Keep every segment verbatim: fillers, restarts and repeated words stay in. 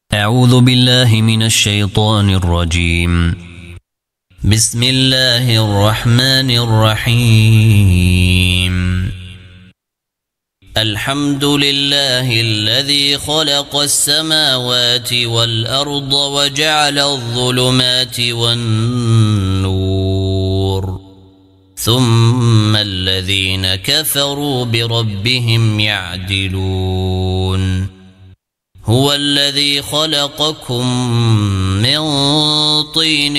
أعوذ بالله من الشيطان الرجيم. بسم الله الرحمن الرحيم. الحمد لله الذي خلق السماوات والأرض وجعل الظلمات والنور ثم الذين كفروا بربهم يعدلون. هو الذي خلقكم من طين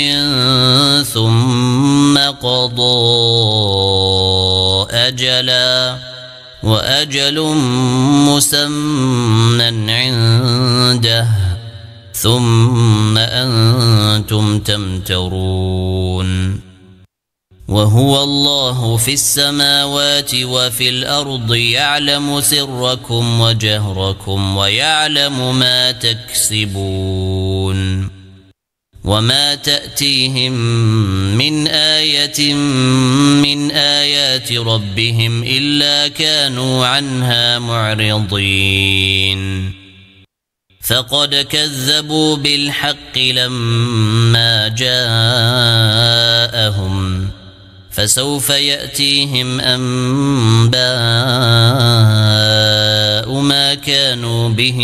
ثم قضى أجلا وأجل مسمى عنده ثم أنتم تمترون. وهو الله في السماوات وفي الأرض يعلم سركم وجهركم ويعلم ما تكسبون. وما تأتيهم من آية من آيات ربهم إلا كانوا عنها معرضين. فقد كذبوا بالحق لما جاءهم فسوف يأتيهم أنباء ما كانوا به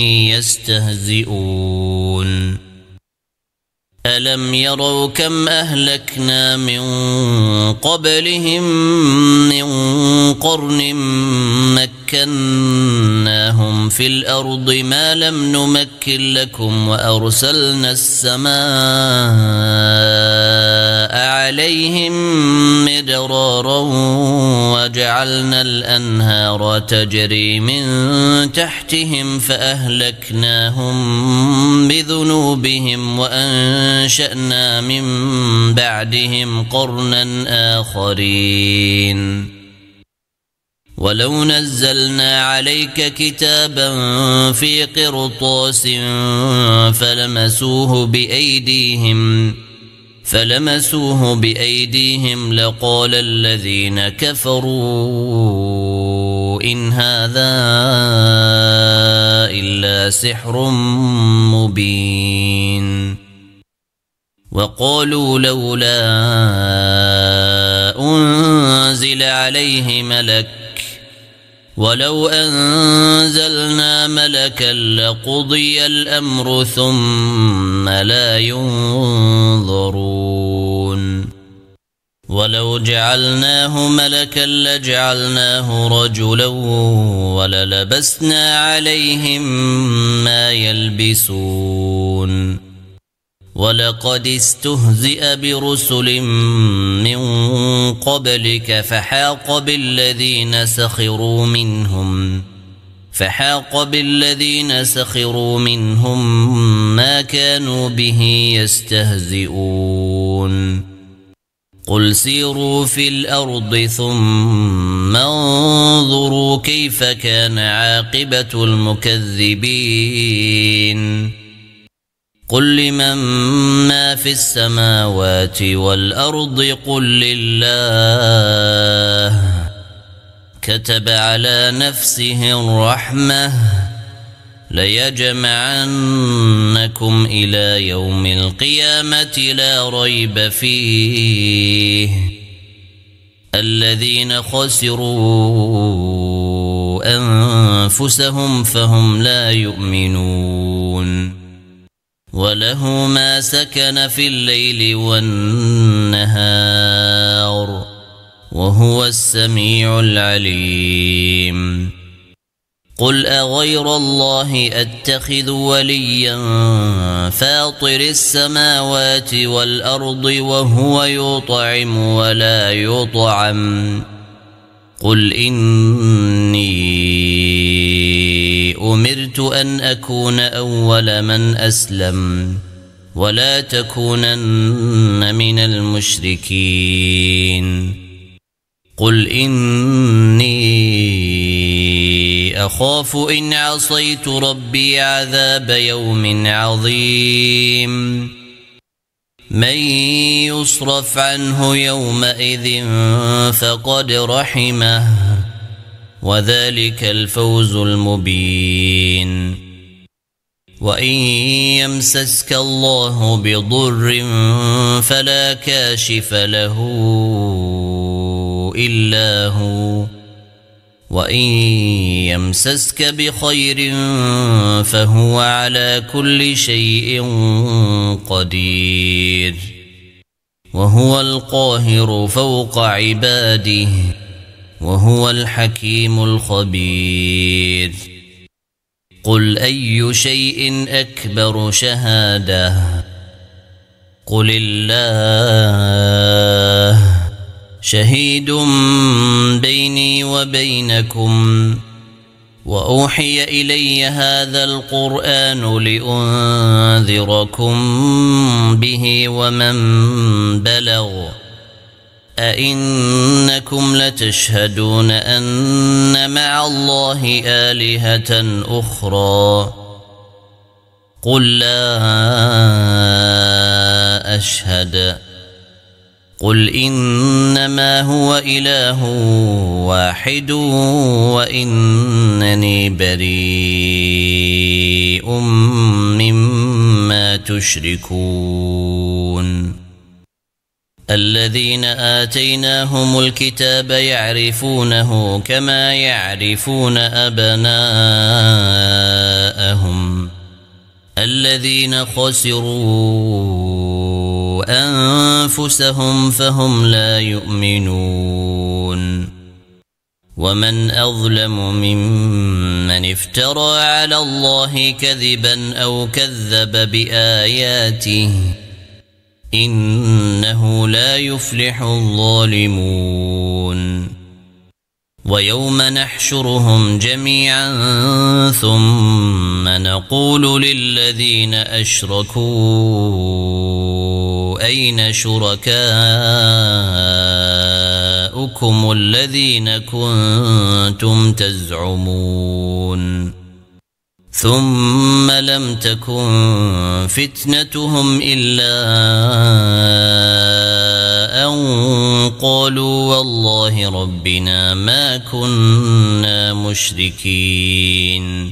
يستهزئون. ألم يروا كم أهلكنا من قبلهم من قرن مكناهم في الأرض ما لم نمكن لكم وأرسلنا السماء عليهم مدرارا وجعلنا الأنهار تجري من تحتهم فأهلكناهم بذنوبهم وأنشأنا من بعدهم قرنا آخرين. ولو نزلنا عليك كتابا في قرطاس فلمسوه بأيديهم فلمسوه بأيديهم لقال الذين كفروا إن هذا إلا سحر مبين. وقالوا لولا أنزل عليه ملك ولو أنزلنا ملكا لقضي الأمر ثم لا ينظرون. ولو جعلناه ملكا لجعلناه رجلا وللبسنا عليهم ما يلبسون. ولقد استهزئ برسل من قبلك فحاق بالذين سخروا منهم فحاق بالذين سخروا منهم ما كانوا به يستهزئون. قل سيروا في الأرض ثم انظروا كيف كان عاقبة المكذبين. قل لمن ما في السماوات والأرض قل لله كتب على نفسه الرحمة ليجمعنكم إلى يوم القيامة لا ريب فيه الذين خسروا أنفسهم فهم لا يؤمنون. وله ما سكن في الليل والنهار وهو السميع العليم. قل أغير الله أتخذ وليا فاطر السماوات والأرض وهو يطعم ولا يطعم. قل إني أمرت أن أكون أول من أسلم ولا تكونن من المشركين. قل إني أخاف إن عصيت ربي عذاب يوم عظيم. من يصرف عنه يومئذ فقد رحمه وذلك الفوز المبين. وإن يمسسك الله بضر فلا كاشف له إلا هو وإن يمسسك بخير فهو على كل شيء قدير وهو القاهر فوق عباده وهو الحكيم الخبير قل أي شيء أكبر شهادة قل الله شهيد بيني وبينكم وأوحي إلي هذا القرآن لأنذركم به ومن بلغ أئنكم لتشهدون أن مع الله آلهة أخرى قل لا أشهد قل إنما هو إله واحد وإنني بريء مما تشركون الذين آتيناهم الكتاب يعرفونه كما يعرفون أبناءهم الذين خسروا أنفسهم فهم لا يؤمنون ومن أظلم ممن افترى على الله كذبا أو كذب بآياته إنه لا يفلح الظالمون ويوم نحشرهم جميعا ثم نقول للذين أشركوا أين شركاؤكم الذين كنتم تزعمون ثم لم تكن فتنتهم إلا أن قالوا والله ربنا ما كنا مشركين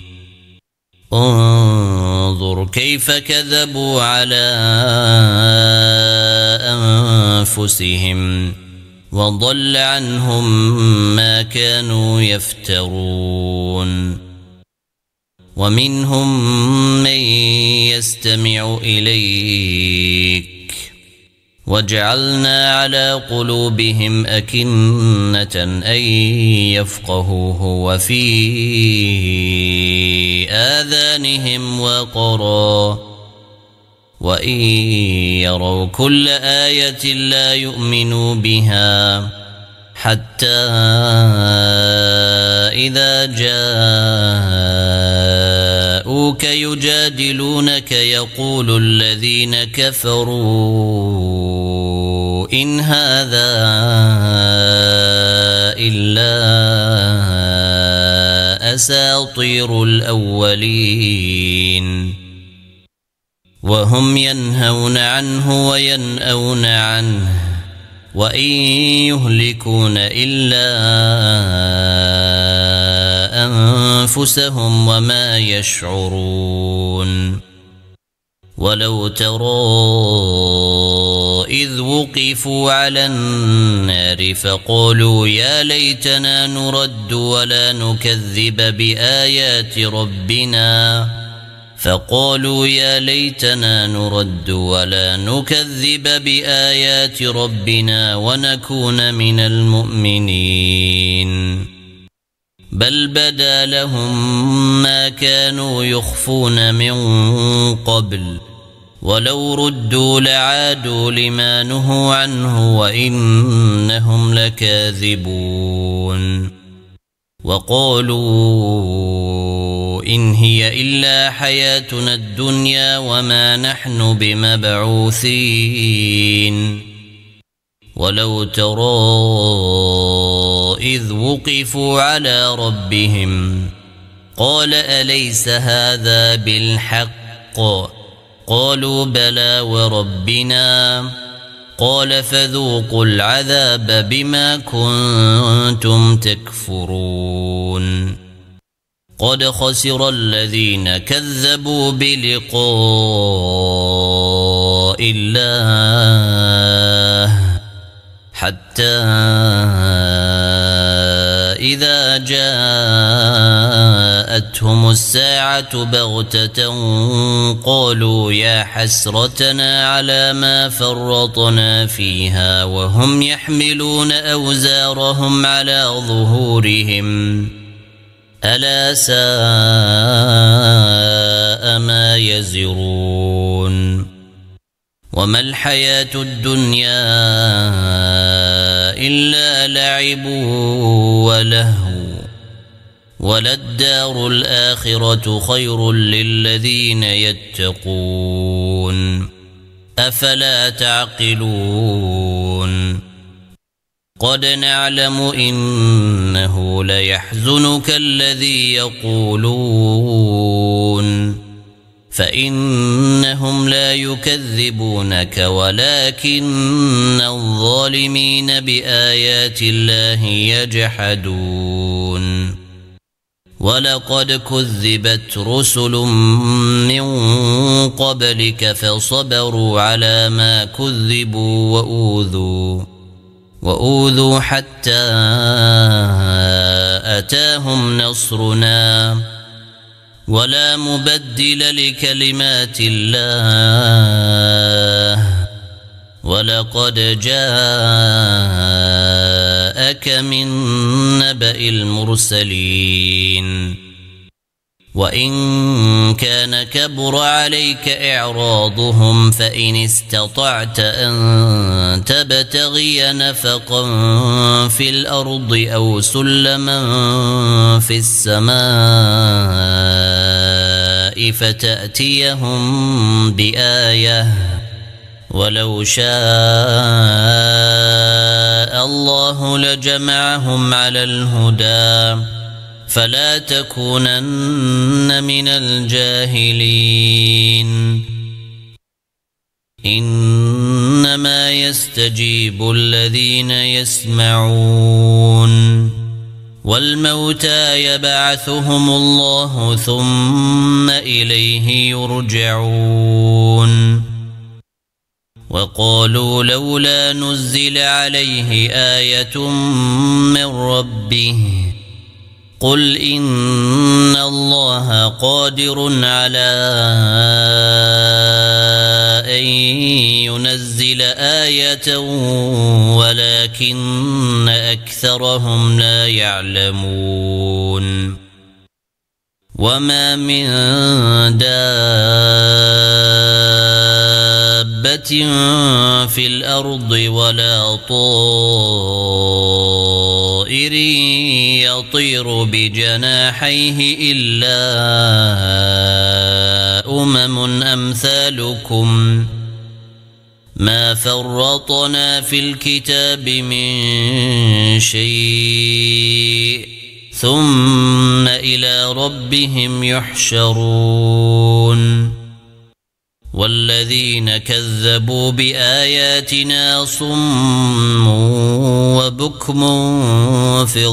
انظر كيف كذبوا على أنفسهم وضل عنهم ما كانوا يفترون ومنهم من يستمع إليك وجعلنا على قلوبهم أكنة أن يفقهوه وفي آذانهم وقرا وإن يروا كل آية لا يؤمنوا بها حتى إذا جاءوك يجادلونك يقول الذين كفروا إن هذا إلا أساطير الأولين وهم ينهون عنه وينأون عنه وإن يهلكون إلا أنفسهم وما يشعرون ولو ترى إذ وقفوا على النار فقالوا يا ليتنا نرد ولا نكذب بآيات ربنا فقالوا يا ليتنا نرد ولا نكذب بآيات ربنا ونكون من المؤمنين بل بدا لهم ما كانوا يخفون من قبل ولو ردوا لعادوا لما نهوا عنه وإنهم لكاذبون وقالوا إن هي إلا حياتنا الدنيا وما نحن بمبعوثين ولو ترى إذ وقفوا على ربهم قال أليس هذا بالحق قالوا بلى وربنا قال فذوقوا العذاب بما كنتم تكفرون قد خسر الذين كذبوا بلقاء الله حتى إذا جاءتهم الساعة بغتة قالوا يا حسرتنا على ما فرطنا فيها وهم يحملون أوزارهم على ظهورهم ألا ساء ما يزرون وما الحياة الدنيا إلا لعب ولهو وللدار الآخرة خير للذين يتقون أفلا تعقلون قد نعلم إنه ليحزنك الذي يقولون فإنهم لا يكذبونك ولكن الظالمين بآيات الله يجحدون ولقد كذبت رسل من قبلك فصبروا على ما كذبوا وأوذوا وأوذوا حتى أتاهم نصرنا ولا مبدل لكلمات الله ولقد جاءك من نبأ المرسلين وإن كان كبر عليك إعراضهم فإن استطعت أن تبتغي نفقا في الأرض أو سلما في السماء فتأتيهم بآية ولو شاء الله لجمعهم على الهدى فلا تكونن من الجاهلين إنما يستجيب الذين يسمعون والموتى يبعثهم الله ثم إليه يرجعون وقالوا لولا نزل عليه آية من ربه قل إن الله قادر على أن ينزل آية ولكن أكثرهم لا يعلمون وما من دابة في الأرض ولا طائر يطير بجناحيه إلا أمم أمثالكم ما فرطنا في الكتاب من شيء ثم إلى ربهم يحشرون والذين كذبوا بآياتنا صم وبكم في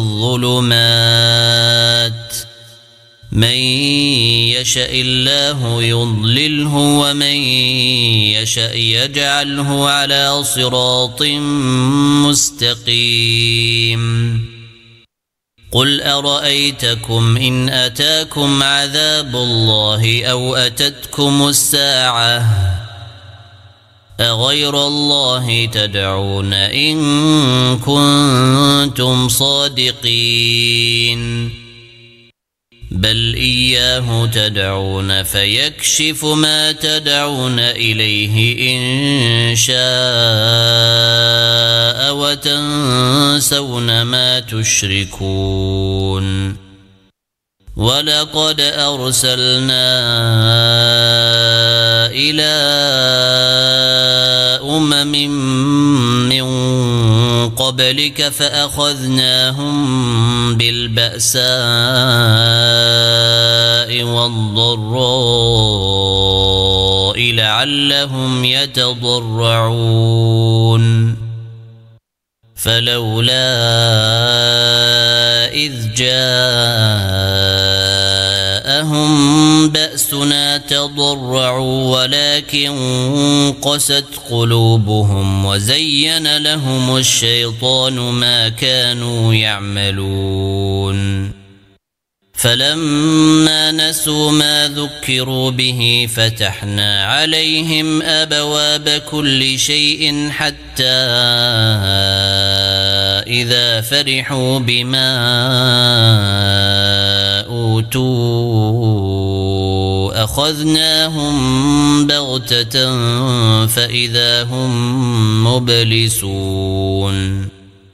الظلمات من يشاء الله يضلله ومن يشاء يجعله على صراط مستقيم قل أرأيتكم إن أتاكم عذاب الله أو أتتكم الساعة أغير الله تدعون إن كنتم صادقين بل إياه تدعون فيكشف ما تدعون إليه إن شاء وتنسون ما تشركون ولقد أرسلنا إلى أمم من قبلك فأخذناهم بالبأساء والضراء لعلهم يتضرعون فلولا إذ جاء مسهم بأسنا تضرعوا ولكن قست قلوبهم وزين لهم الشيطان ما كانوا يعملون فلما نسوا ما ذكروا به فتحنا عليهم أبواب كل شيء حتى إذا فرحوا بما أوتوا أخذناهم بغتة فإذا هم مبلسون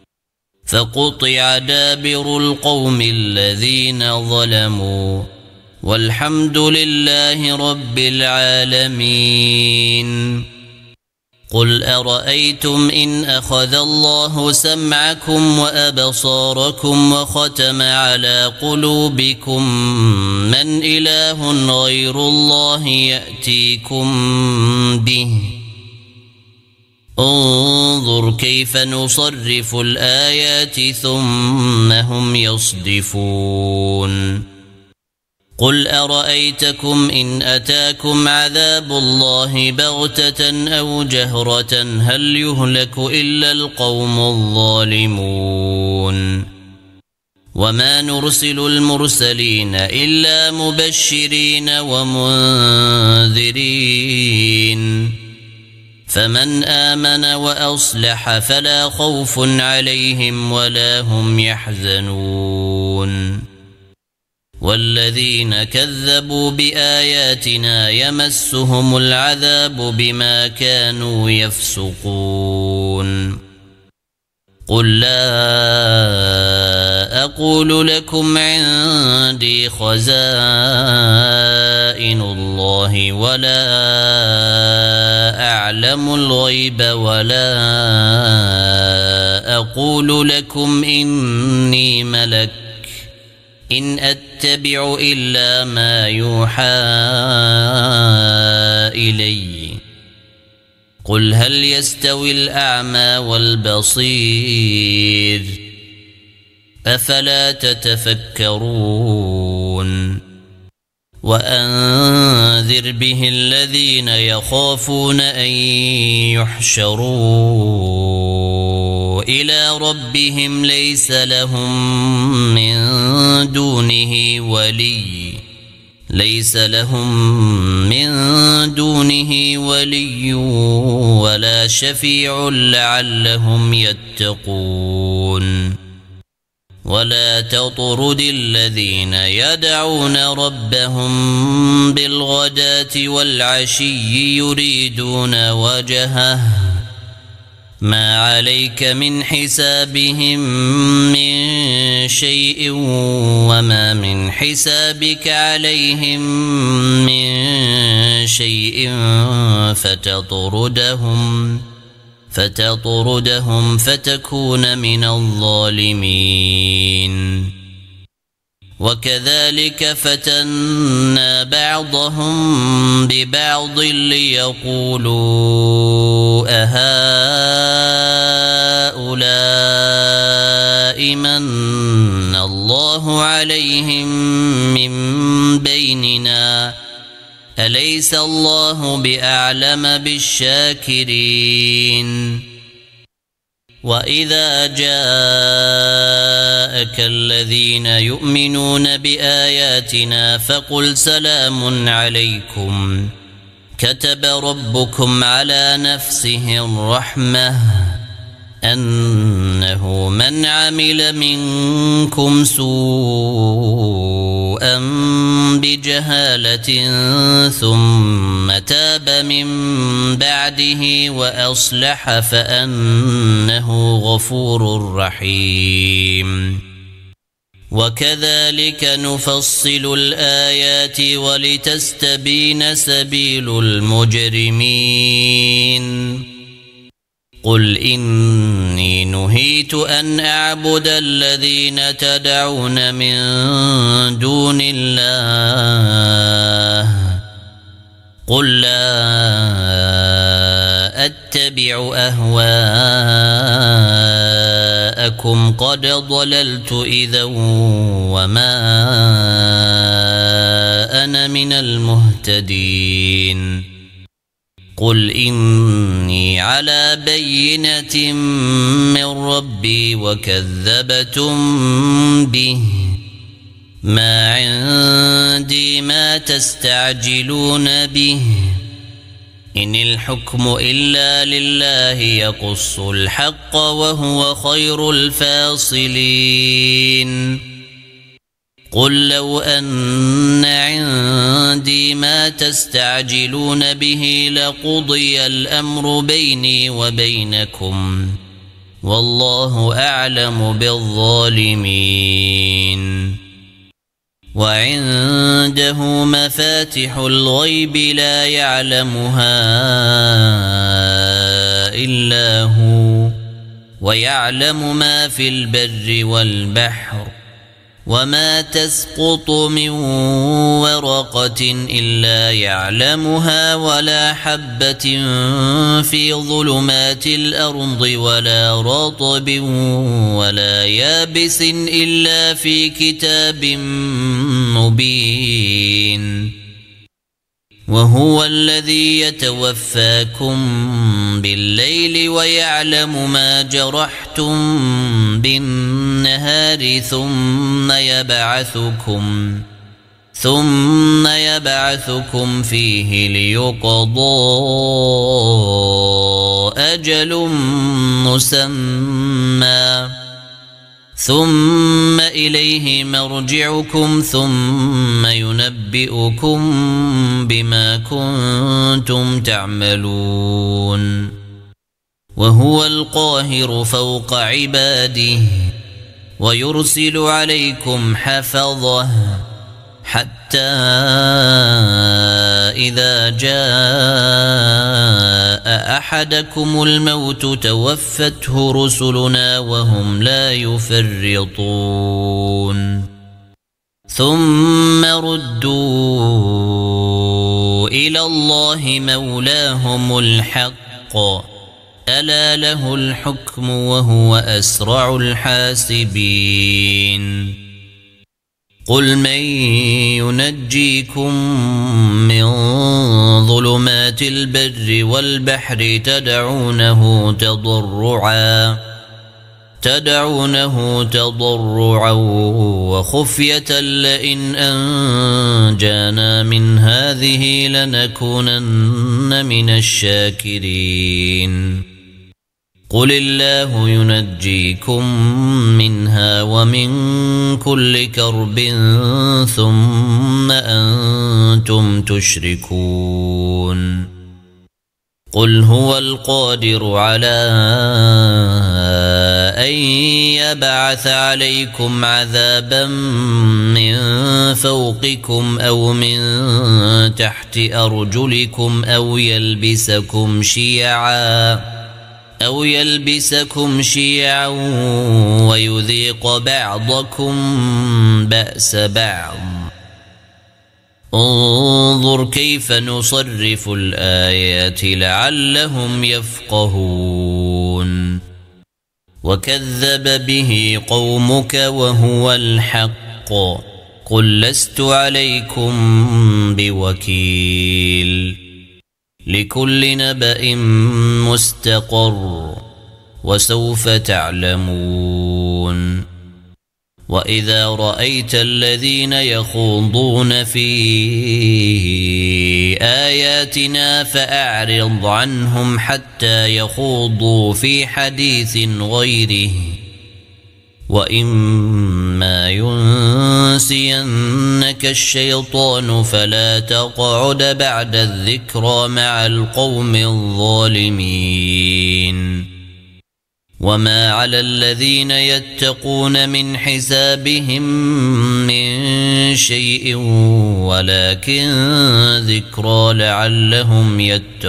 فقطع دابر القوم الذين ظلموا والحمد لله رب العالمين. قل أرأيتم إن أخذ الله سمعكم وأبصاركم وختم على قلوبكم من إله غير الله يأتيكم به انظر كيف نصرف الآيات ثم هم يصدفون. قل أرأيتكم إن أتاكم عذاب الله بغتة أو جهرة هل يهلك إلا القوم الظالمون وما نرسل المرسلين إلا مبشرين ومنذرين فمن آمن وأصلح فلا خوف عليهم ولا هم يحزنون والذين كذبوا بآياتنا يمسهم العذاب بما كانوا يفسقون. قل لا أقول لكم عندي خزائن الله ولا أعلم الغيب ولا أقول لكم إني ملك إن أتبع إلا ما يوحى إلي. قل هل يستوي الأعمى والبصير أفلا تتفكرون. وأنذر به الذين يخافون أن يحشروا إلى ربهم ليس لهم من دونه ولي ليس لهم من دونه ولي ولا شفيع لعلهم يتقون. ولا تطرد الذين يدعون ربهم بالغداة والعشي يريدون وجهه ما عليك من حسابهم من شيء وما من حسابك عليهم من شيء فتطردهم فتطردهم فتكون من الظالمين. وكذلك فتنا بعضهم ببعض ليقولوا أهؤلاء من الله عليهم من بيننا أليس الله بأعلم بالشاكرين. وإذا جاءك الذين يؤمنون بآياتنا فقل سلام عليكم كتب ربكم على نفسه الرحمة أنه من عمل منكم سوءا بجهالة ثم تاب من بعده وأصلح فأنه غفور رحيم. وكذلك نفصل الآيات ولتستبين سبيل المجرمين. قل إني نهيت أن أعبد الذين تدعون من دون الله قل لا أتبع أهواءكم قد ضللت إذا وما كان من المهتدين قل إني على بينة من ربي وكذبتم به ما عندي ما تستعجلون به إن الحكم إلا لله يقص الحق وهو خير الفاصلين قل لو أن عندي ما تستعجلون به لقضي الأمر بيني وبينكم والله أعلم بالظالمين وعنده مفاتح الغيب لا يعلمها إلا هو ويعلم ما في البر والبحر وما تسقط من ورقة إلا يعلمها ولا حبة في ظلمات الأرض ولا رطب ولا يابس إلا في كتاب مبين وهو الذي يتوفاكم بالليل ويعلم ما جرحتم بالنهار ثم يبعثكم ثم يبعثكم فيه ليقضى أجل مسمى ثم إليه مرجعكم ثم ينبئكم بما كنتم تعملون وهو القاهر فوق عباده ويرسل عليكم حفظه حتى إذا جاء أحدكم الموت توفته رسلنا وهم لا يفرطون ثم ردوا إلى الله مولاهم الحق ألا له الحكم وهو أسرع الحاسبين قل من ينجيكم من ظلمات البر والبحر تدعونه تضرعا تدعونه تضرعا وخفية لئن أنجانا من هذه لنكونن من الشاكرين قل الله ينجيكم منها ومن كل كرب ثم أنتم تشركون قل هو القادر على أن يبعث عليكم عذابا من فوقكم أو من تحت أرجلكم أو يلبسكم شيعا أو يلبسكم شيعا ويذيق بعضكم بأس بعض انظر كيف نصرف الآيات لعلهم يفقهون وكذب به قومك وهو الحق قل لست عليكم بوكيل لكل نبأ مستقر وسوف تعلمون وإذا رأيت الذين يخوضون في آياتنا فأعرض عنهم حتى يخوضوا في حديث غيره وإما ينسينك الشيطان فلا تقعد بعد الذكرى مع القوم الظالمين وما على الذين يتقون من حسابهم من شيء ولكن ذكرى لعلهم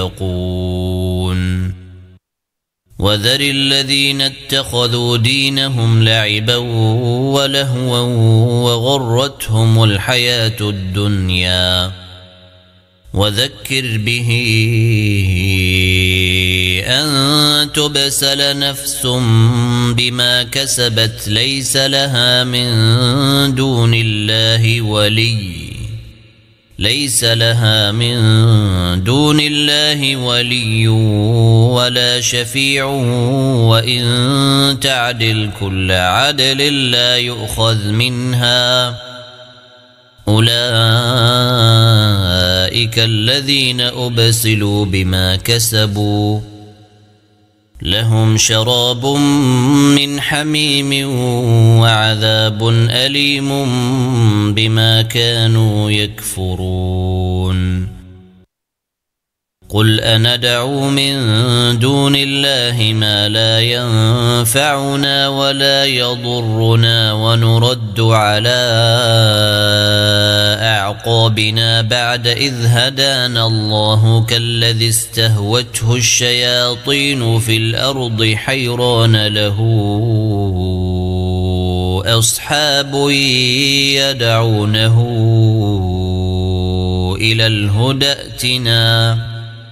يتقون وذر الذين اتخذوا دينهم لعبا ولهوا وغرتهم الحياة الدنيا وذكر به أن تبسل نفس بما كسبت ليس لها من دون الله ولي ليس لها من دون الله ولي ولا شفيع وإن تعدل كل عدل لا يؤخذ منها أولئك الذين أبسلوا بما كسبوا لهم شراب من حميم وعذاب أليم بما كانوا يكفرون قل أندعو من دون الله ما لا ينفعنا ولا يضرنا ونرد على أعقابنا بعد إذ هدانا الله كالذي استهوته الشياطين في الأرض حيران له أصحاب يدعونه إلى الهدى ائتنا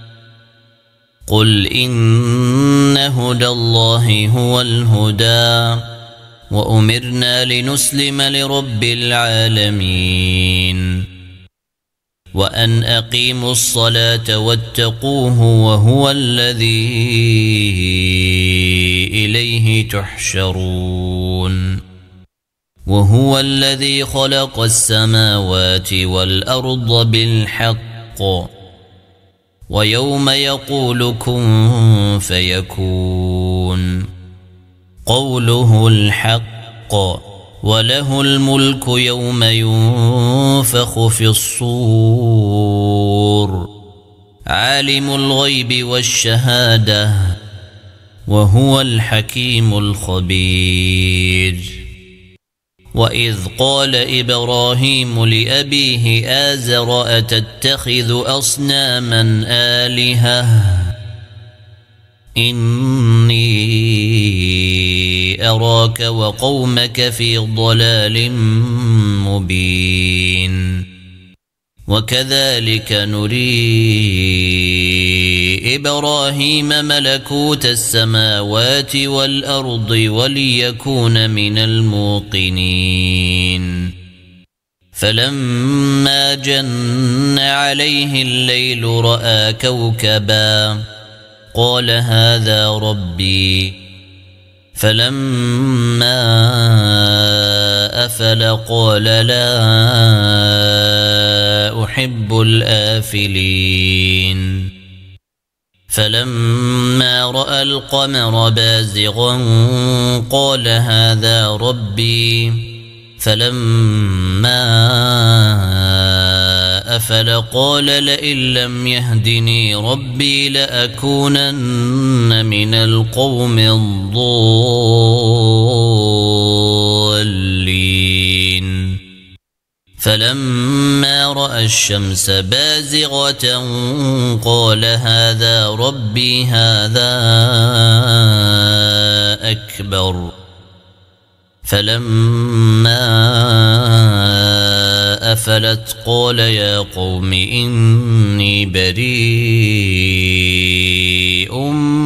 قل إن هدى الله هو الهدى وأمرنا لنسلم لرب العالمين وأن أقيموا الصلاة واتقوه وهو الذي إليه تحشرون وهو الذي خلق السماوات والأرض بالحق ويوم يقول كن فيكون قوله الحق وله الملك يوم ينفخ في الصور عالم الغيب والشهادة وهو الحكيم الخبير وإذ قال إبراهيم لأبيه آزر أتتخذ أصناما آلهة إني أراك وقومك في ضلال مبين وكذلك نري إبراهيم ملكوت السماوات والأرض وليكون من الموقنين فلما جن عليه الليل رأى كوكبا قال هذا ربي فلما أفل قال لا أحب الآفلين فلما رأى القمر بازغا قال هذا ربي فلما أفل قال لئن لم يهدني ربي لأكونن من القوم الضالين فلما رأى الشمس بازغة قال هذا ربي هذا أكبر فلما أفلت قال يا قوم إني بريء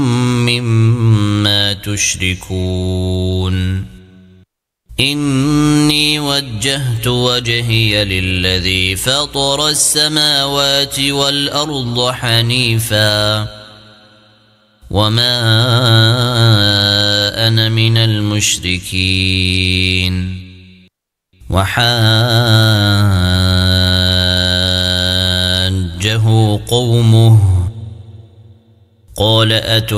مما تشركون إني وجهت وجهي للذي فطر السماوات والأرض حنيفا وما أنا من المشركين وحاجه قومه قال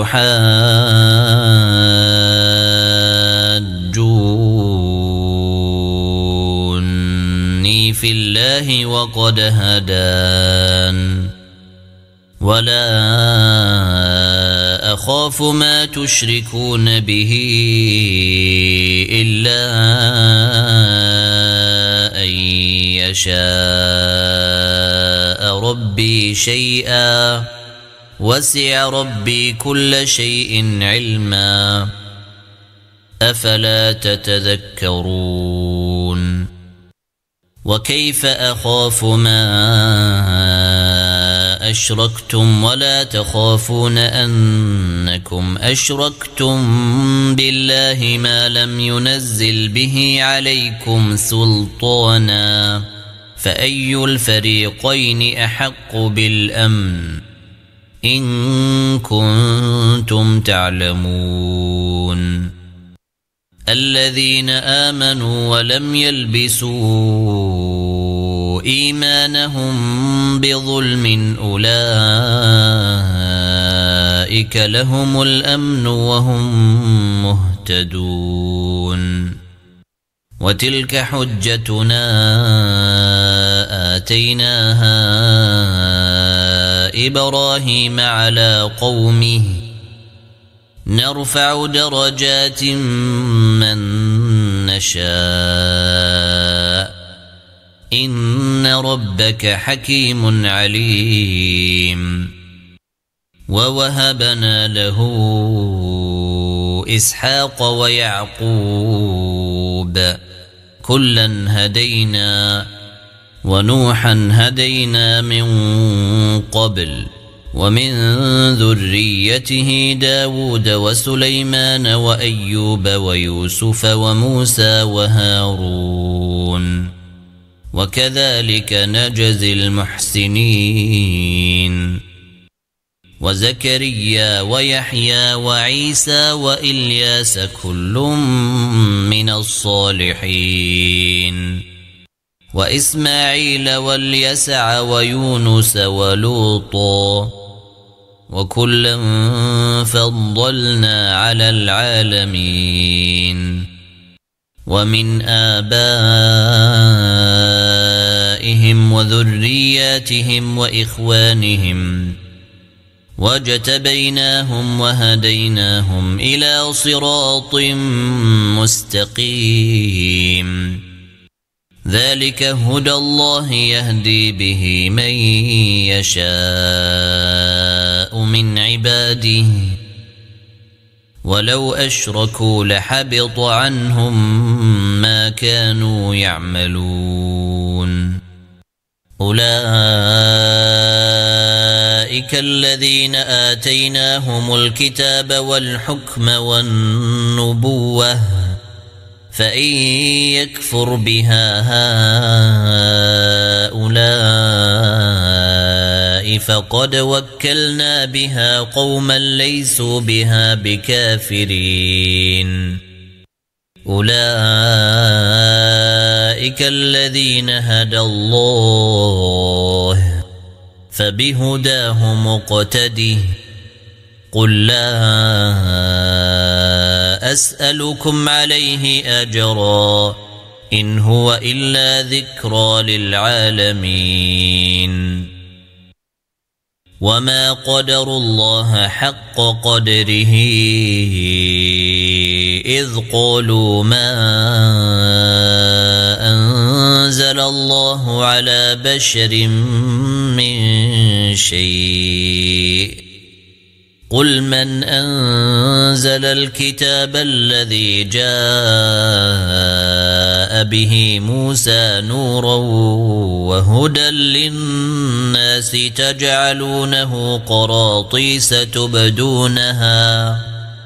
أتحاجوني في الله وقد هدان ولا أخاف ما تشركون به إلا أن يشاء ربي شيئا وسع ربي كل شيء علما أفلا تتذكرون وكيف أخاف ما أشركتم ولا تخافون أنكم أشركتم بالله ما لم ينزل به عليكم سلطانا فأي الفريقين أحق بالأمن إن كنتم تعلمون الذين آمنوا ولم يلبسوا إيمانهم بظلم أولئك لهم الأمن وهم مهتدون وتلك حجتنا آتيناها إبراهيم على قومه نرفع درجات من نشاء إن ربك حكيم عليم ووهبنا له إسحاق ويعقوب كلا هدينا ونوحا هدينا من قبل ومن ذريته داود وسليمان وأيوب ويوسف وموسى وهارون وكذلك نجزي المحسنين وزكريا ويحيى وعيسى وإلياس كل من الصالحين وإسماعيل واليسع ويونس ولوطا وكلا فضلنا على العالمين ومن آبائهم وذرياتهم وإخوانهم واجتبيناهم وهديناهم إلى صراط مستقيم ذلك هدى الله يهدي به من يشاء من عباده ولو أشركوا لحبط عنهم ما كانوا يعملون أولئك الذين آتيناهم الكتاب والحكم والنبوة فإن يكفر بها هؤلاء فقد وكلنا بها قوما ليسوا بها بكافرين أولئك الذين هدى الله فبهداه مقتده قل لا أسألكم عليه أجرا إن هو إلا ذكرى للعالمين وما قدروا الله حق قدره إذ قالوا ما أنزل الله على بشر من شيء قل من أنزل الكتاب الذي جاء به موسى نورا وهدى للناس تجعلونه قراطيس تبدونها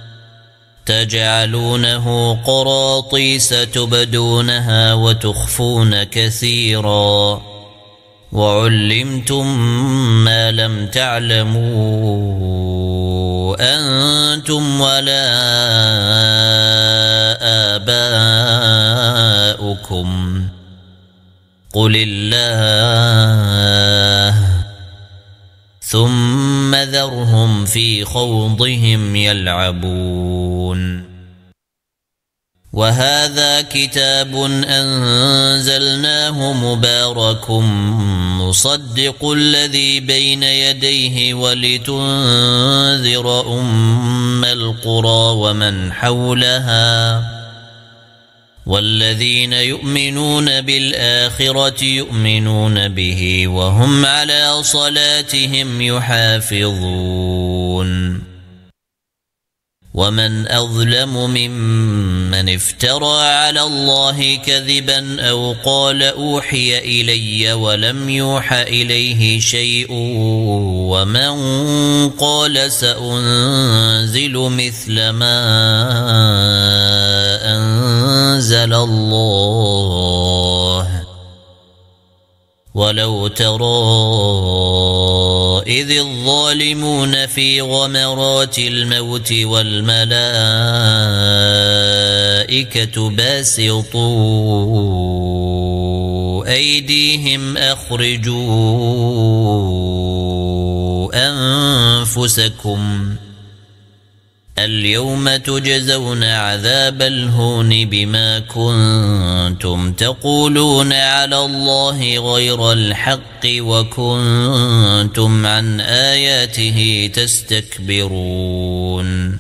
تجعلونه قراطيس تبدونها وتخفون كثيرا وعلمتم ما لم تعلموا أنتم ولا آباؤكم قل الله ثم ذرهم في خوضهم يلعبون وهذا كتاب أنزلناه مبارك مصدق الذي بين يديه ولتنذر أم القرى ومن حولها والذين يؤمنون بالآخرة يؤمنون به وهم على صلاتهم يحافظون ومن أظلم ممن افترى على الله كذبا أو قال أوحي إلي ولم يوح إليه شيء ومن قال سأنزل مثل ما أنزل الله ولو ترى إذ الظالمون في غمرات الموت والملائكة باسطوا أيديهم أخرجوا أنفسكم اليوم تجزون عذاب الهون بما كنتم تقولون على الله غير الحق وكنتم عن آياته تستكبرون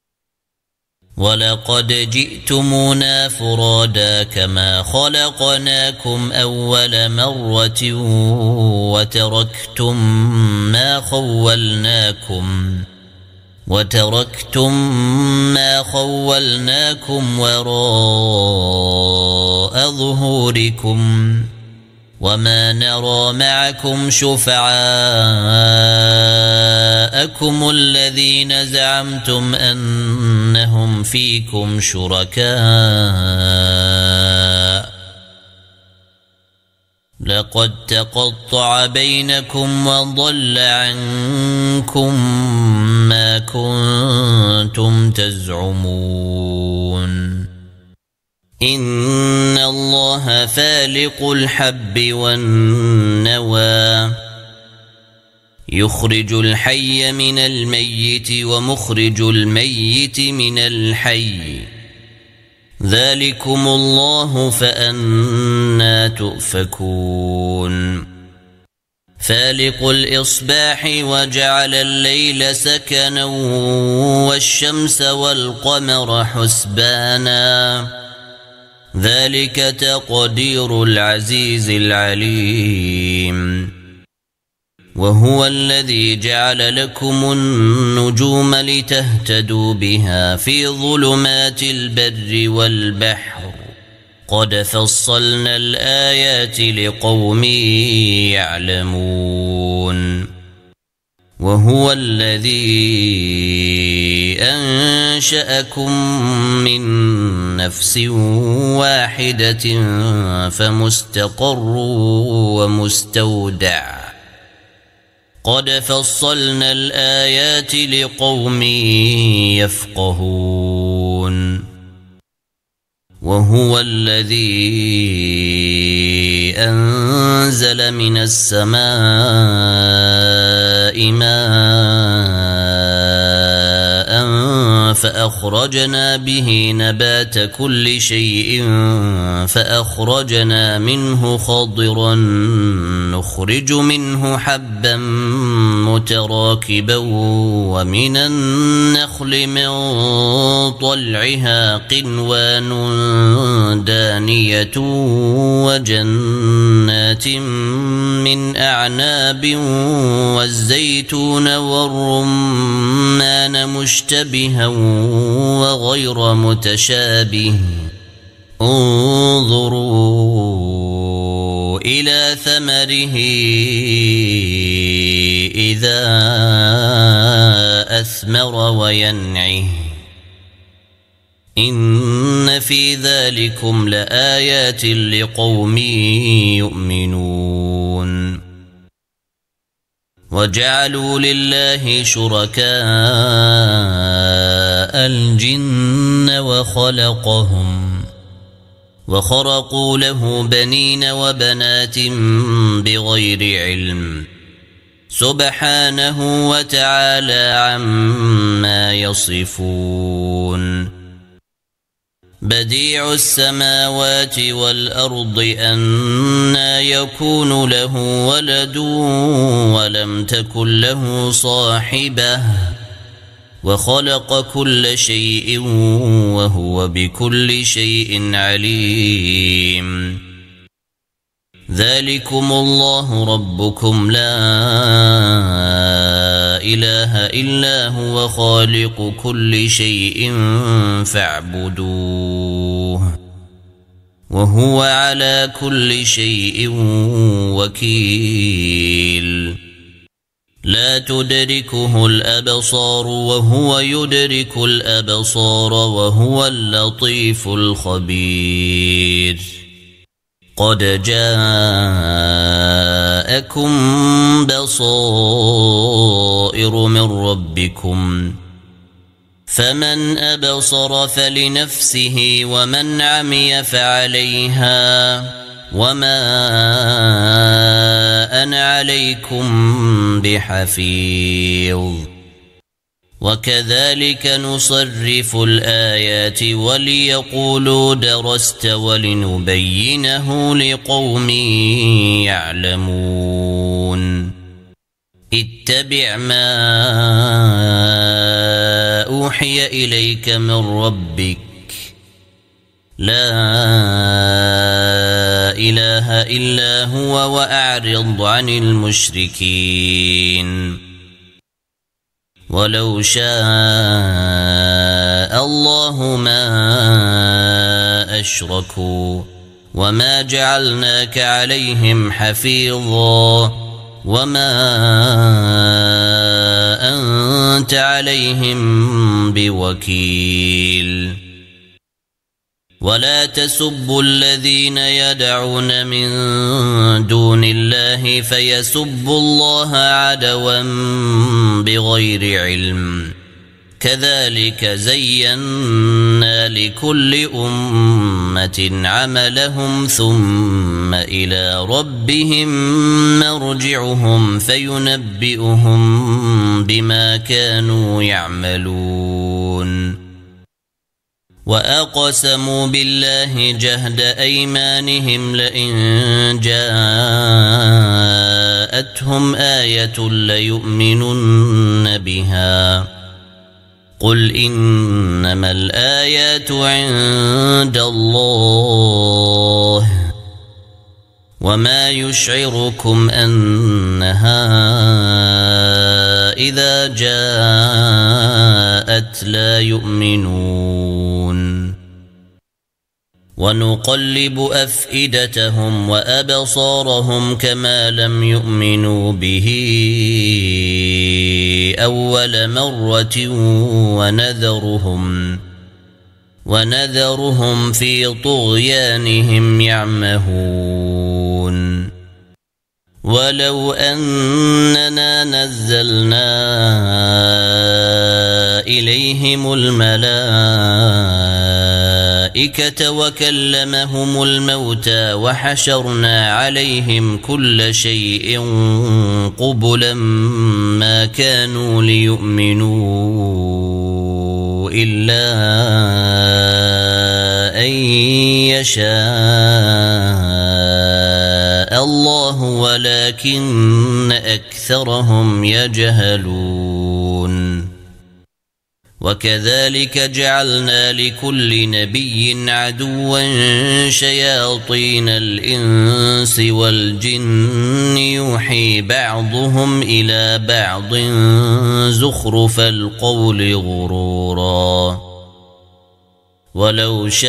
ولقد جئتمونا فرادا كما خلقناكم أول مرة وتركتم ما خولناكم وتركتم ما خولناكم وراء ظهوركم وما نرى معكم شفعاءكم الذين زعمتم أنهم فيكم شركاء لقد تقطع بينكم وضل عنكم ما كنتم تزعمون إن الله فالق الحب والنوى يخرج الحي من الميت ومخرج الميت من الحي ذلكم الله فأنا تؤفكون فالق الإصباح وجعل الليل سكنا والشمس والقمر حسبانا ذلك تقدير العزيز العليم وهو الذي جعل لكم النجوم لتهتدوا بها في ظلمات البر والبحر قد فصلنا الآيات لقوم يعلمون وهو الذي أنشأكم من نفس واحدة فمستقر ومستودع قد فصلنا الآيات لقوم يفقهون وهو الذي أنزل من السماء ماء فأخرجنا به نبات كل شيء فأخرجنا منه خضرا نخرج منه حبا متراكبا ومن النخل من طلعها قنوان دانية وجنات من أعناب والزيتون والرمان مشتبها وغير متشابه انظروا إلى ثمره إذا أثمر وينعه إن في ذلكم لآيات لقوم يؤمنون وجعلوا لله شركاء الجن وخلقهم وخرقوا له بنين وبنات بغير علم سبحانه وتعالى عما يصفون بديع السماوات والأرض أنى يكون له ولد ولم تكن له صاحبة وخلق كل شيء وهو بكل شيء عليم ذلكم الله ربكم لا إله إلا هو خالق كل شيء فاعبدوه وهو على كل شيء وكيل لا تدركه الأبصار وهو يدرك الأبصار وهو اللطيف الخبير قد جاءكم بصائر من ربكم فمن أبصر فلنفسه ومن عمي فعليها وما أنا عليكم بحفيظ وكذلك نصرف الآيات وليقولوا درست ولنبينه لقوم يعلمون اتبع ما أوحي إليك من ربك لا إله إلا هو وأعرض عن المشركين ولو شاء الله ما أشركوا وما جعلناك عليهم حفيظا وما أنت عليهم بوكيل ولا تسبوا الذين يدعون من دون الله فيسبوا الله عدوا بغير علم كذلك زينا لكل أمة عملهم ثم إلى ربهم مرجعهم فينبئهم بما كانوا يعملون وأقسموا بالله جهد أيمانهم لئن جاءتهم آية ليؤمنن بها قل إنما الآيات عند الله وما يشعركم أنها إذا جاءت لا يؤمنون ونقلب أفئدتهم وأبصارهم كما لم يؤمنوا به أول مرة ونذرهم ونذرهم في طغيانهم يعمهون ولو أننا نزلنا إليهم الملائكة وكلمهم الموتى وحشرنا عليهم كل شيء قبلا ما كانوا ليؤمنوا إلا أن يشاء الله ولكن أكثرهم يجهلون وكذلك جعلنا لكل نبي عدوا شياطين الإنس والجن يوحي بعضهم إلى بعض زخرف القول غرورا ولو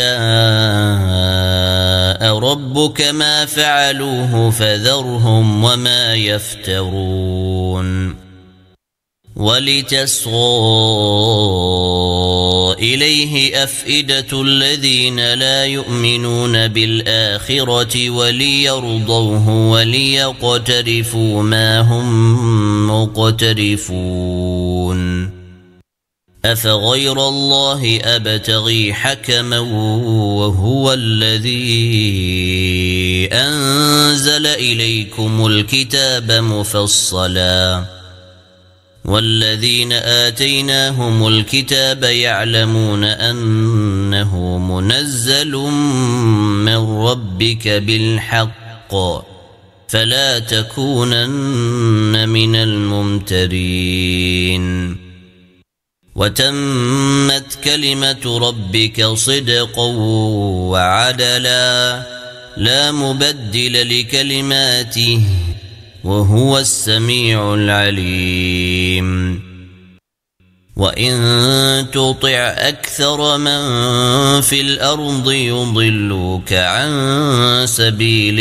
شاء ربك ما فعلوه فذرهم وما يفترون ولتصغى إليه أفئدة الذين لا يؤمنون بالآخرة وليرضوه وليقترفوا ما هم مقترفون أفغير الله أبتغي حكما وهو الذي أنزل إليكم الكتاب مفصلا والذين آتيناهم الكتاب يعلمون أنه منزل من ربك بالحق فلا تكونن من الممترين وتمت كلمة ربك صدقا وعدلا لا مبدل لكلماته وهو السميع العليم وإن تطع أكثر من في الأرض يضلوك عن سبيل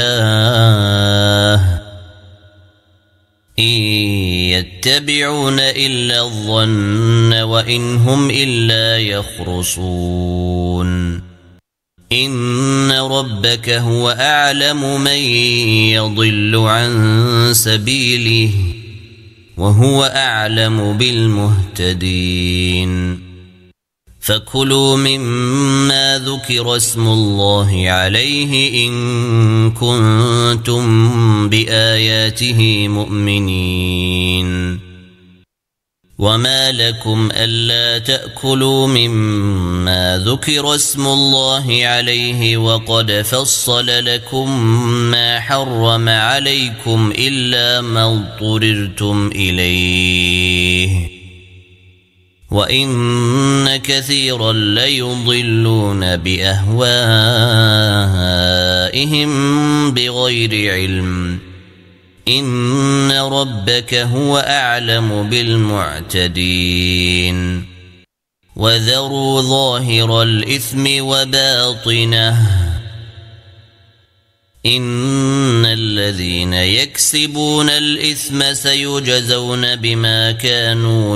الله إن يتبعون إلا الظن وإن هم إلا يخرصون إن ربك هو أعلم من يضل عن سبيله وهو أعلم بالمهتدين فكلوا مما ذكر اسم الله عليه إن كنتم بآياته مؤمنين وما لكم ألا تأكلوا مما ذكر اسم الله عليه وقد فصل لكم ما حرم عليكم إلا ما اضطررتم إليه وإن كثيرا ليضلون بأهوائهم بغير علم إن ربك هو أعلم بالمعتدين وذروا ظاهر الإثم وباطنه إن الذين يكسبون الإثم سيجزون بما كانوا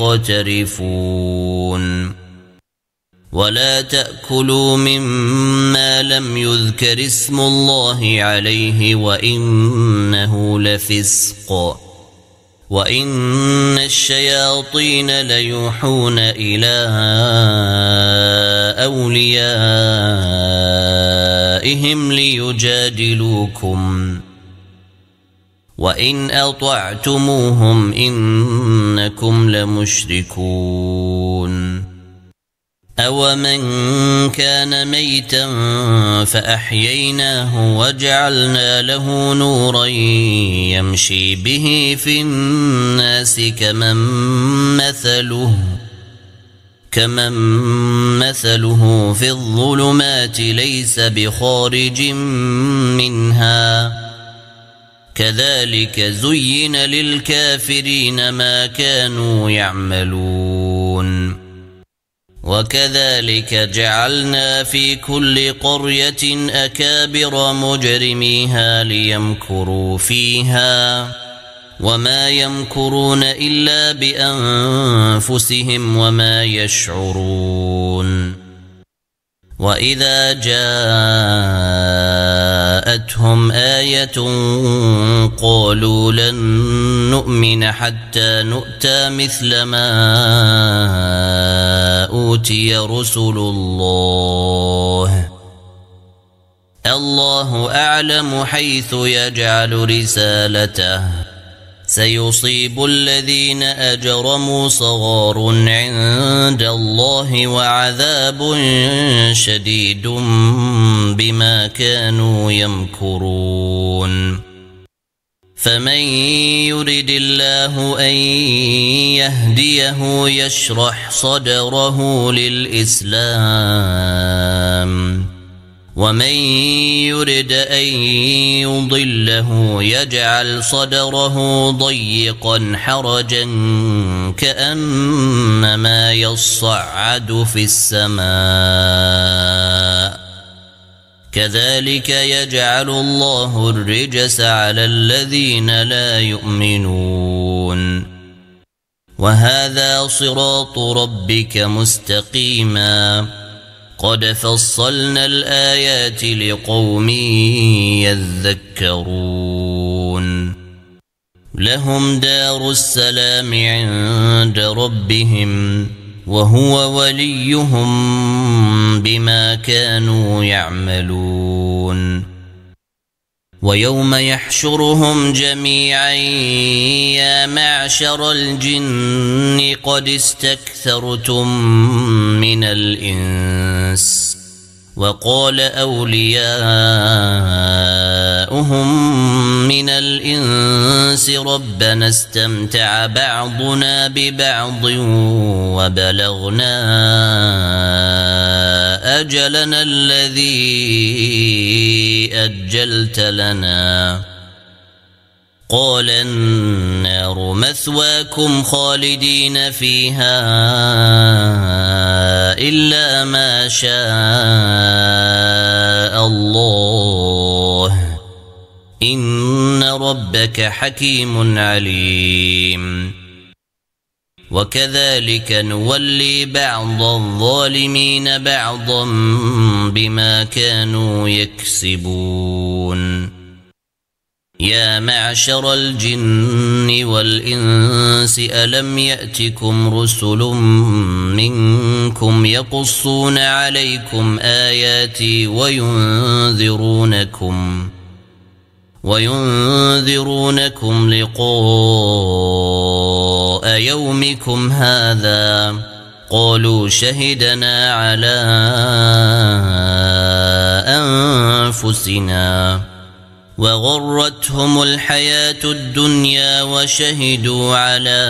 يقترفون ولا تأكلوا مما لم يذكر اسم الله عليه وإنه لفسق وإن الشياطين ليوحون إلى أوليائهم ليجادلوكم وإن أطعتموهم إنكم لمشركون أومن كان ميتا فأحييناه وجعلنا له نورا يمشي به في الناس كمن مثله كمن مثله في الظلمات ليس بخارج منها كذلك زين للكافرين ما كانوا يعملون وكذلك جعلنا في كل قرية أكابر مجرميها ليمكروا فيها وما يمكرون إلا بأنفسهم وما يشعرون وإذا جاءتهم آية قالوا لن نؤمن حتى نؤتى مثل ما أوتي رسل الله الله أعلم حيث يجعل رسالته سيصيب الذين أجرموا صغار عند الله وعذاب شديد بما كانوا يمكرون فمن يرد الله أن يهديه يشرح صدره للإسلام ومن يرد أن يضله يجعل صدره ضيقا حرجا كأنما يصعد في السماء كذلك يجعل الله الرجس على الذين لا يؤمنون وهذا صراط ربك مستقيما قد فصلنا الآيات لقوم يذكرون لهم دار السلام عند ربهم وهو وليهم بما كانوا يعملون ويوم يحشرهم جميعا يا معشر الجن قد استكثرتم من الإنس وقال أولياؤهم من الإنس ربنا استمتع بعضنا ببعض وبلغنا أجلنا الذي أجلت لنا قال النار مثواكم خالدين فيها إلا ما شاء الله إن ربك حكيم عليم وكذلك نولي بعض الظالمين بعضا بما كانوا يكسبون يا معشر الجن والإنس ألم يأتكم رسل منكم يقصون عليكم آياتي وينذرونكم وينذرونكم لقاء يومكم هذا قالوا شهدنا على أنفسنا وغرتهم الحياة الدنيا وشهدوا على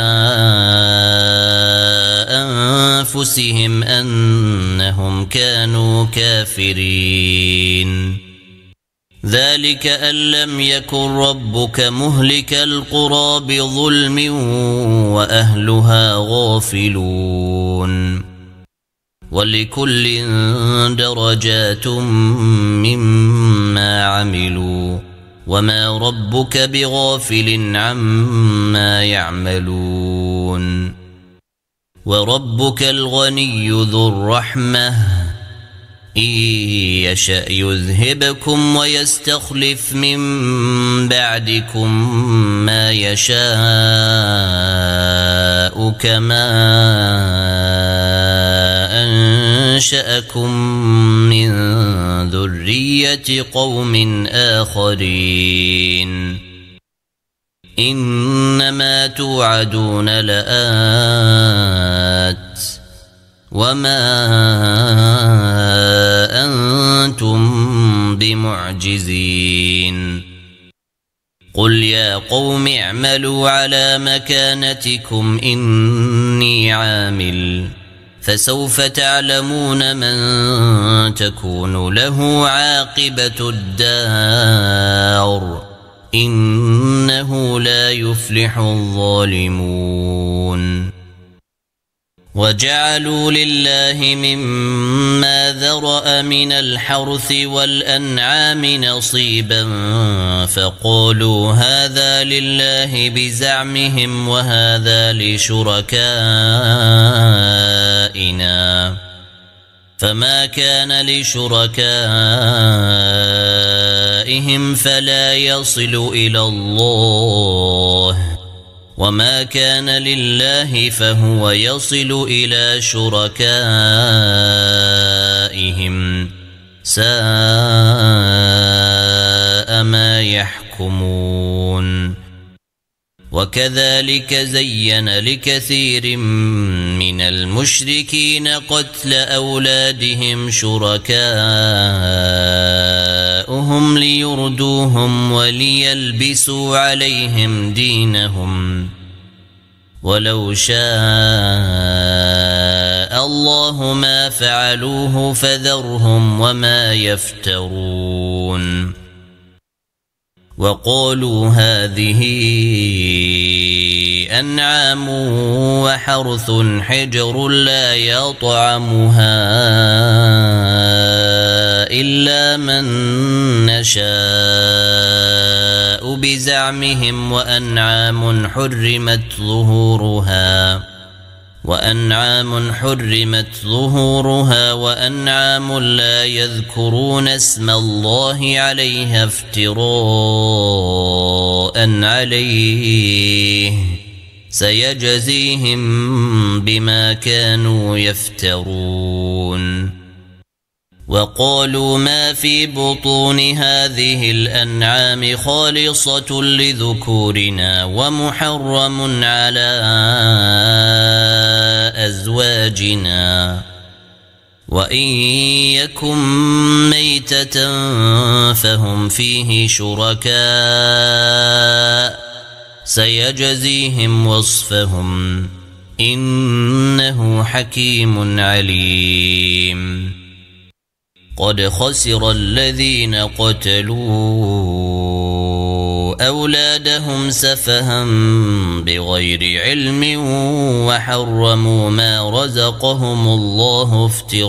أنفسهم أنهم كانوا كافرين ذلك أن لم يكن ربك مهلك القرى بظلم وأهلها غافلون ولكل درجات مما عملوا وما ربك بغافل عما يعملون وربك الغني ذو الرحمة إن يشأ يذهبكم ويستخلف من بعدكم ما يشاء كما أنشأكم من ذرية قوم آخرين إنما توعدون لآت وما أنتم بمعجزين قل يا قوم اعملوا على مكانتكم إني عامل فسوف تعلمون من تكون له عاقبة الدار إنه لا يفلح الظالمون وجعلوا لله مما ذرأ من الحرث والأنعام نصيبا فقالوا هذا لله بزعمهم وهذا لشركائنا فما كان لشركائهم فلا يصل إلى الله وما كان لله فهو يصل إلى شركائهم ساء ما يحكمون وكذلك زين لكثير من المشركين قتل أولادهم شركاؤهم ليردوهم وليلبسوا عليهم دينهم ولو شاء الله ما فعلوه فذرهم وما يفترون وقالوا هذه أنعام وحرث حجر لا يطعمها إلا من نشاء بزعمهم وأنعام حرمت ظهورها وأنعام حرمت ظهورها وأنعام لا يذكرون اسم الله عليها افتراء عليه سيجزيهم بما كانوا يفترون وقالوا ما في بطون هذه الأنعام خالصة لذكورنا ومحرم على أزواجنا وإن يكن ميتة فهم فيه شركاء سيجزيهم وصفهم إنه حكيم عليم قد خسر الذين قتلوا أولادهم سفها بغير علم وحرموا ما رزقهم الله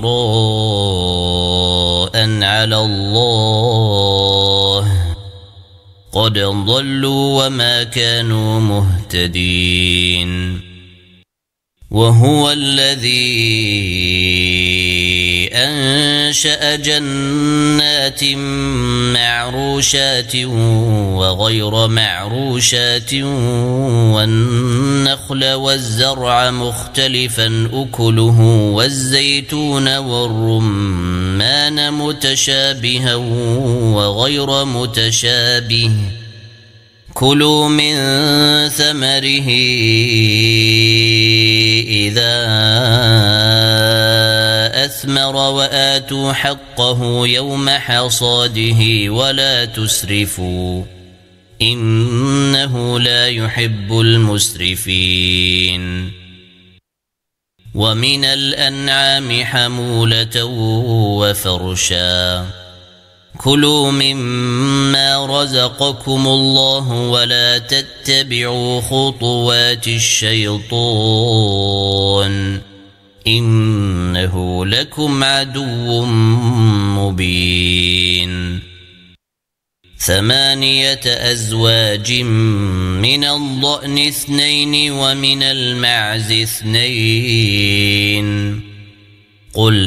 افتراء على الله قد ضلوا وما كانوا مهتدين وهو الذي أنشأ جنات معروشات وغير معروشات والنخل والزرع مختلفا أكله والزيتون والرمان متشابها وغير متشابه كلوا من ثمره إذا أثمر وآتوا حقه يوم حصاده ولا تسرفوا إنه لا يحب المسرفين ومن الأنعام حمولة وفرشا كلوا مما رزقكم الله ولا تتبعوا خطوات الشيطان إنه لكم عدو مبين ثمانية أزواج من الضأن اثنين ومن المعز اثنين قل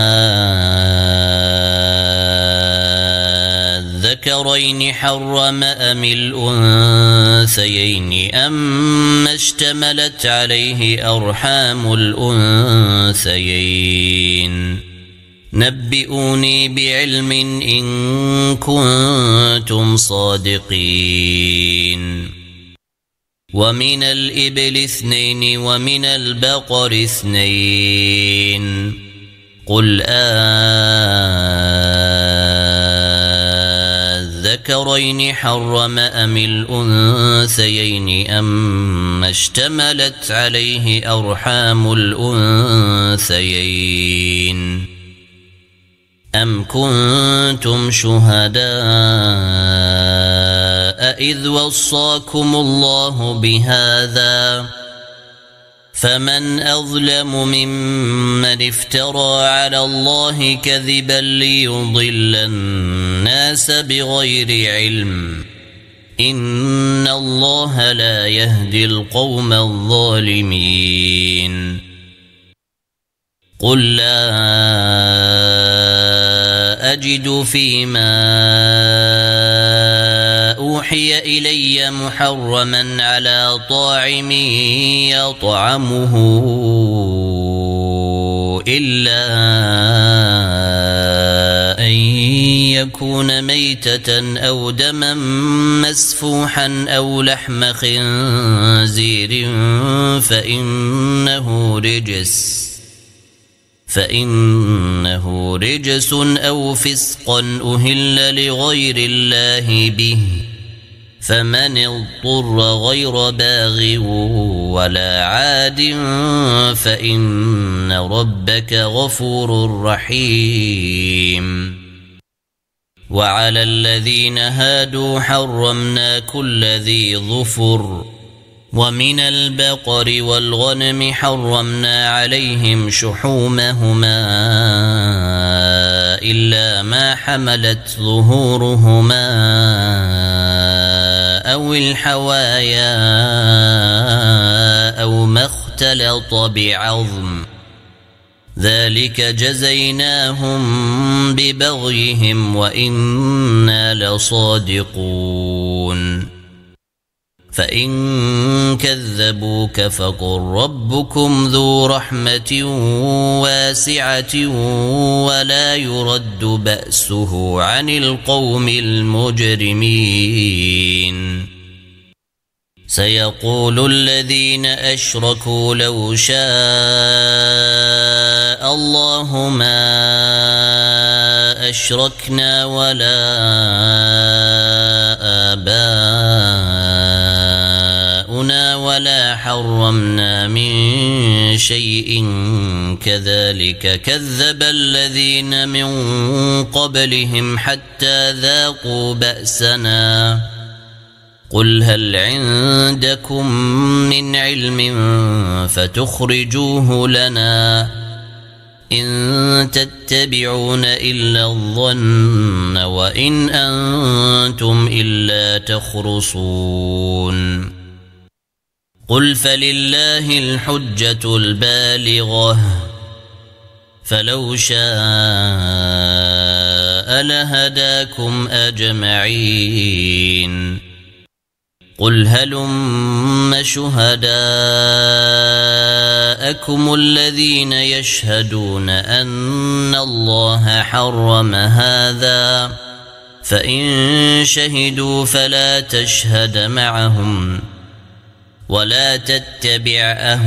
آذكرين حرم أم الأنثيين أم اشتملت عليه أرحام الأنثيين نبئوني بعلم إن كنتم صادقين ومن الإبل اثنين ومن البقر اثنين قل آذكرين حرم أم الأنثيين أم اشتملت عليه أرحام الأنثيين أم كنتم شهداء إذ وصاكم الله بهذا فمن أظلم ممن افترى على الله كذبا ليضل الناس بغير علم إن الله لا يهدي القوم الظالمين قل لا أجد فيما أوحي إلي محرما على طاعم يطعمه إلا أن يكون ميتة أو دما مسفوحا أو لحم خنزير فإنه رجس فإنه رجس أو فسقا أهل لغير الله به فمن اضطر غير باغ ولا عاد فإن ربك غفور رحيم وعلى الذين هادوا حرمنا كل ذي ظفر ومن البقر والغنم حرمنا عليهم شحومهما إلا ما حملت ظهورهما أو الحوايا أو ما اختلط بعظم ذلك جزيناهم ببغيهم وإنا لصادقون فإن كذبوك فقل ربكم ذو رحمة واسعة ولا يرد بأسه عن القوم المجرمين سيقول الذين أشركوا لو شاء الله ما أشركنا ولا آباؤنا ولا حرمنا من شيء كذلك كذب الذين من قبلهم حتى ذاقوا بأسنا قل هل عندكم من علم فتخرجوه لنا إن تتبعون إلا الظن وإن أنتم إلا تخرصون قل فلله الحجة البالغة فلو شاء لهداكم أجمعين قل هلم شهداءكم الذين يشهدون أن الله حرم هذا فإن شهدوا فلا تشهد معهم ولا تتبع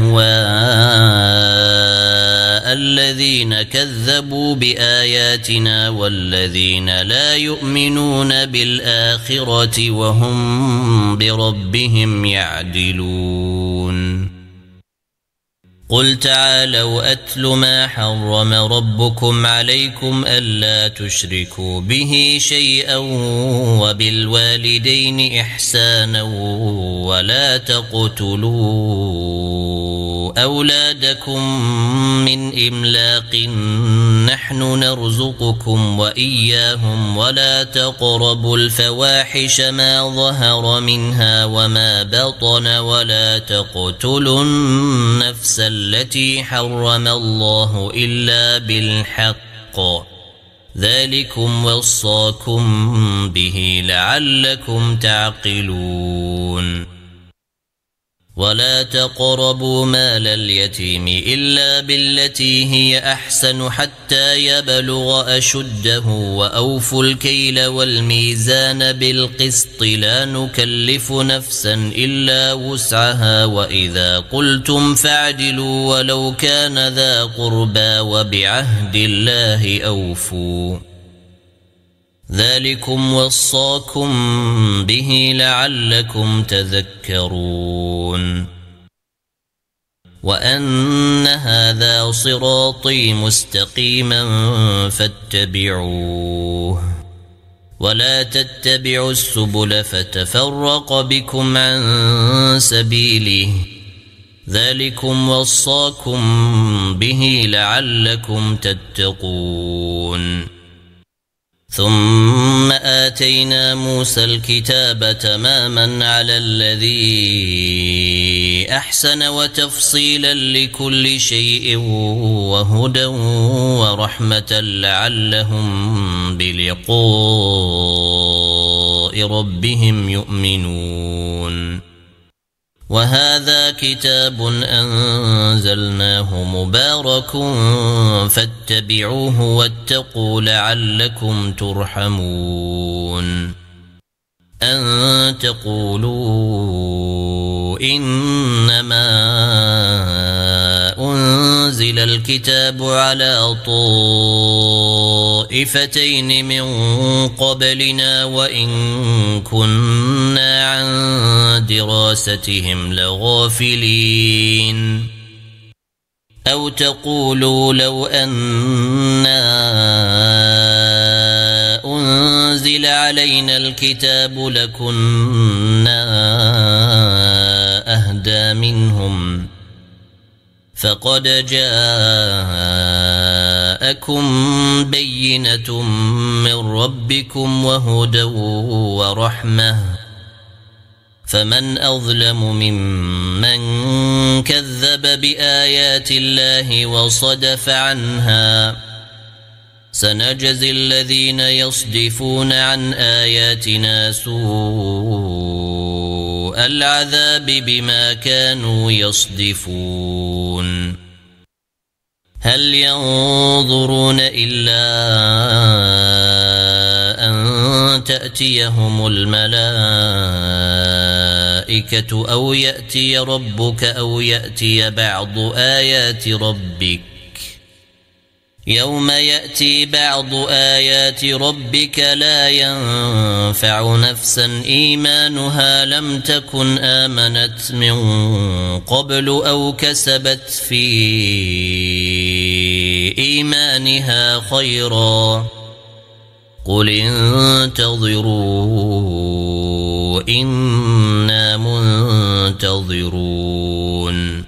أهواء الذين كذبوا بآياتنا والذين لا يؤمنون بالآخرة وهم بربهم يعدلون قل تعالوا أتل ما حرم ربكم عليكم ألا تشركوا به شيئا وبالوالدين إحسانا ولا تقتلوا أولادكم من إملاق نحن نرزقكم وإياهم ولا تقربوا الفواحش ما ظهر منها وما بطن ولا تقتلوا النفس التي حرم الله إلا بالحق ذلكم وصاكم به لعلكم تعقلون ولا تقربوا مال اليتيم إلا بالتي هي أحسن حتى يبلغ أشده وأوفوا الكيل والميزان بالقسط لا نكلف نفسا إلا وسعها وإذا قلتم فاعدلوا ولو كان ذا قربى وبعهد الله أوفوا ذلكم وصاكم به لعلكم تذكرون وأن هذا صراطي مستقيما فاتبعوه ولا تتبعوا السبل فتفرق بكم عن سبيله ذلكم وصاكم به لعلكم تتقون ثم آتينا موسى الكتاب تماما على الذي أحسن وتفصيلا لكل شيء وهدى ورحمة لعلهم بلقاء ربهم يؤمنون وهذا كتاب أنزلناه مبارك فاتبعوه واتقوا لعلكم ترحمون أن تقولوا إنما أنزل الكتاب على طائفتين من قبلنا وإن كنا عن دراستهم لغافلين أو تقولوا لو أنا أنزل علينا الكتاب لكنا أهدى منهم فقد جاءكم بينة من ربكم وهدى ورحمة فمن أظلم ممن كذب بآيات الله وصدف عنها سنجزي الذين يصدفون عن آياتنا سوء العذاب بما كانوا يصدفون هل ينظرون إلا أن تأتيهم الملائكة أو يأتي ربك أو يأتي بعض آيات ربك يوم يأتي بعض آيات ربك لا ينفع نفسا إيمانها لم تكن آمنت من قبل أو كسبت في إيمانها خيرا قل انتظروا إنا منتظرون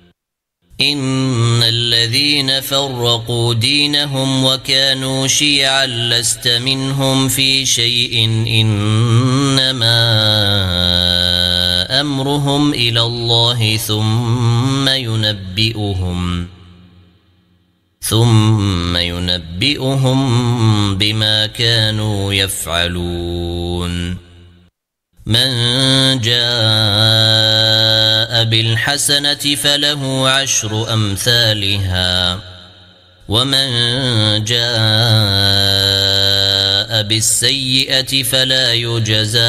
إن الذين فرقوا دينهم وكانوا شيعا لست منهم في شيء إنما أمرهم إلى الله ثم ينبئهم ثم ينبئهم بما كانوا يفعلون من جاء بالحسنة فله عشر أمثالها ومن جاء بالسيئة فلا يجزى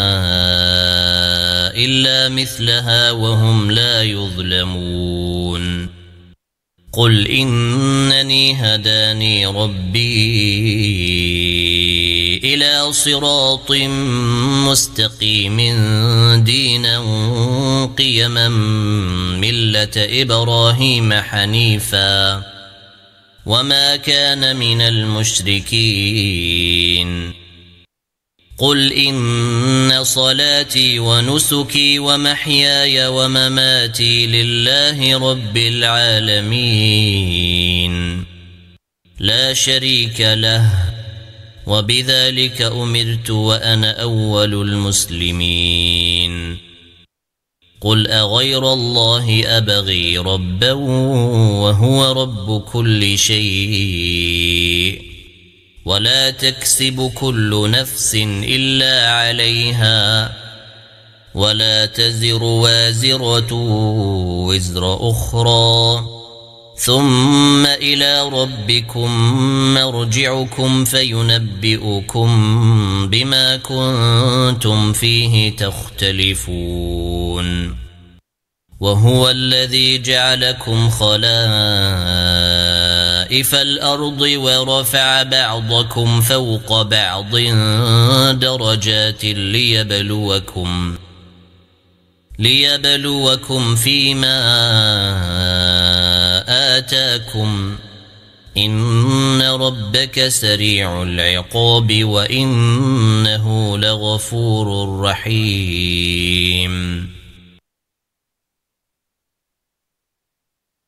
إلا مثلها وهم لا يظلمون قل إنني هداني ربي إلى صراط مستقيم دينا قيما ملة إبراهيم حنيفا وما كان من المشركين قل إن صلاتي ونسكي ومحياي ومماتي لله رب العالمين لا شريك له وبذلك أمرت وأنا أول المسلمين قل أغير الله أبغي ربا وهو رب كل شيء ولا تكسب كل نفس إلا عليها ولا تزر وازرة وزر أخرى ثم إلى ربكم مرجعكم فينبئكم بما كنتم فيه تختلفون وهو الذي جعلكم خلائف الأرض ورفع بعضكم فوق بعض درجات ليبلوكم ليبلوكم فيما آتاكم إن ربك سريع العقاب وإنه لغفور رحيم